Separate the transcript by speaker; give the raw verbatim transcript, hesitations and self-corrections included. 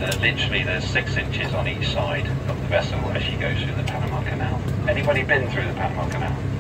Speaker 1: There, literally, there's six inches on each side of the vessel as she goes through the Panama Canal. Anybody been through the Panama Canal?